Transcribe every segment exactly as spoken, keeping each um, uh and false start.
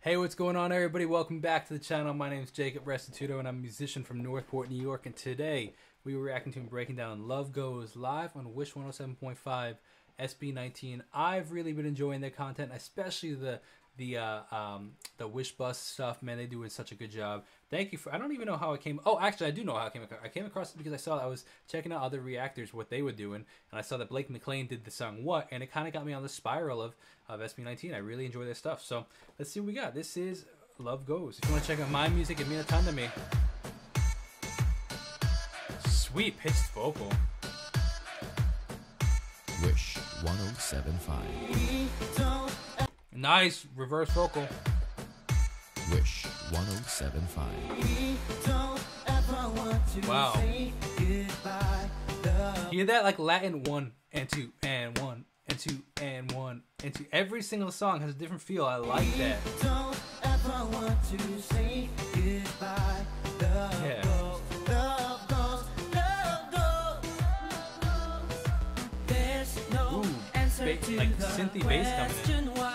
Hey, what's going on, everybody? Welcome back to the channel. My name is Jacob Restituto, and I'm a musician from Northport, New York. And today, we were reacting to and breaking down Love Goes live on Wish one oh seven point five S B nineteen. I've really been enjoying their content, especially the the uh, um, the Wish Bus stuff. Man, they do such a good job. Thank you for. I don't even know how it came. Oh, actually, I do know how it came across. I came across it because I saw I was checking out other reactors, what they were doing, and I saw that Blake McLean did the song "What," and it kind of got me on the spiral of of S B nineteen. I really enjoy their stuff. So let's see what we got. This is Love Goes. If you want to check out my music, it means a ton to me. Sweet pitched vocal. Wish one oh seven point five. Nice reverse vocal. Wish one oh seven point five. Wow. Hear that? Like Latin one and two and one and two and one and two. Every single song has a different feel. I like that. Yeah. Ooh, ba like synthy bass coming in.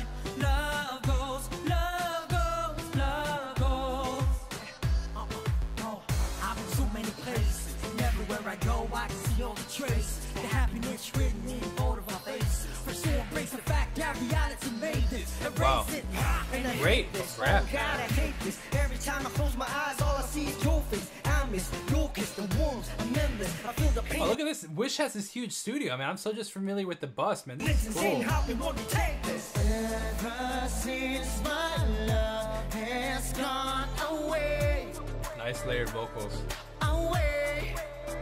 I can see all the trace, the happiness written in both of our faces. For so embrace the fact that reality made this. Wow. Erase it, and I Great hate this. rap. Oh God, I hate this. Every time I close my eyes, all I see is your face. I miss your kiss, the warmth, the memories. I feel the pain. Oh, look at this. Wish has this huge studio. I mean, I'm so just familiar with the bus, man. This is Listen, cool. how we want to take this. Ever since my love has gone away, Nice layered vocals. away.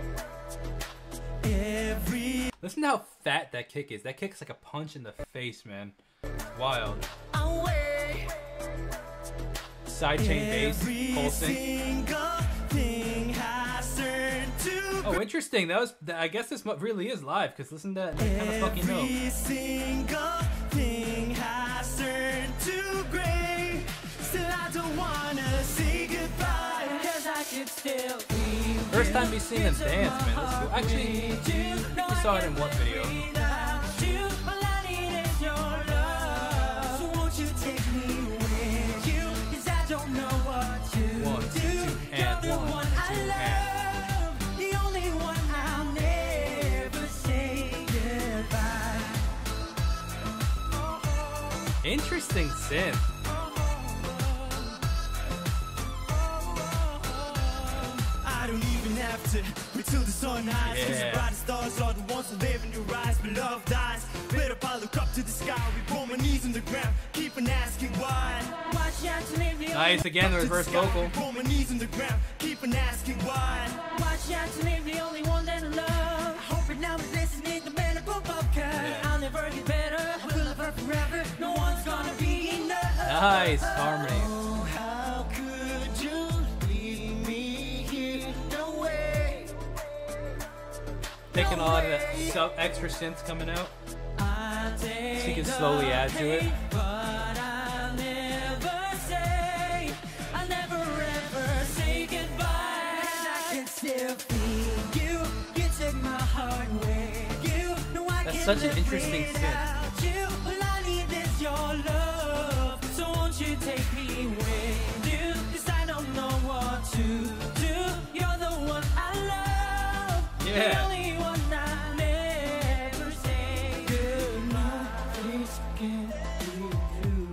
Every Listen to how fat that kick is. That kick's like a punch in the face, man. Wild. away. Sidechain bass, pulsing. single thing has turned to Oh, interesting. That was. I guess this mu- really is live. Cause listen to that kind of fucking note. Every single thing has turned to gray. Still I don't wanna say goodbye, 'cause I can still feel First time we seen them dance, man. That's cool. Actually, we saw it in one video. One, two, and one, two, and. The only one I'll never say goodbye. Interesting synth. I don't even have to wait till the sun hides. Yeah. Cause the brightest stars are the ones who live in your eyes. But love dies. Better if I look up to the sky. We pull my knees on the ground. Keep on asking why. Watch out to live the Nice again, the reverse vocal. Pull my knees on the ground. Keep on asking why. Watch out to live the only one that I love. I hope it now is listening to man above. Cause Yeah. I'll never get better. I will love her forever. No one's gonna be enough. Nice harmony. Oh, how could you leave me here away? Taking a lot of that sub extra synth coming out. So you can slowly add to it. But I'll never say, I'll never ever say goodbye. I can still feel you, you took my heart away. You know I That's can't such an live interesting synth. without you. All I need is your love, so won't you take me with you? 'Cause I don't know what to do. You're the one I love. Yeah. The only one I never say goodbye. Please can't do.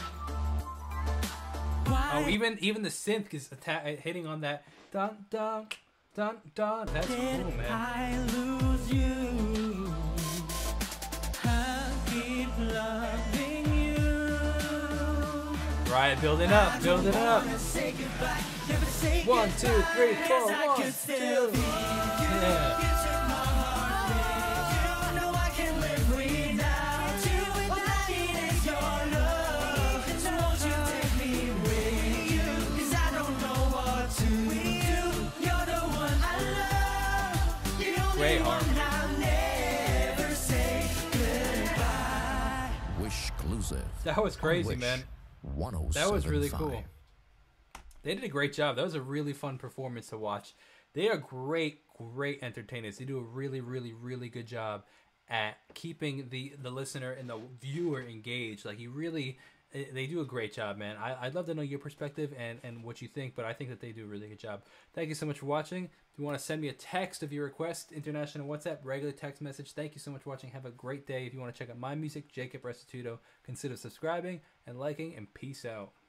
Oh, even even the synth is atta- hitting on that dun dun dun dun. That's cool, man. I lose you. I'll keep loving you. Right, building up, building up. Wanna say goodbye, never say One, two, three, goodbye, four, 'cause I one, can still two. feel you. Yeah. You took my heart away. You know I can't live without you. All I need is your love. So won't you take me with you? 'Cause I don't know what to do. You're the one I love. The only Great one harmony. I'll never say goodbye. Wish exclusive. That was crazy, Wish man. one oh seven point five. That was really cool. They did a great job. That was a really fun performance to watch. They are great, great entertainers. They do a really, really, really good job at keeping the the listener and the viewer engaged. Like, you really it, they do a great job, man. I, I'd love to know your perspective and, and what you think, but I think that they do a really good job. Thank you so much for watching. If you want to send me a text of your request, international WhatsApp, regular text message, thank you so much for watching. Have a great day. If you want to check out my music, Jacob Restituto, consider subscribing and liking, and peace out.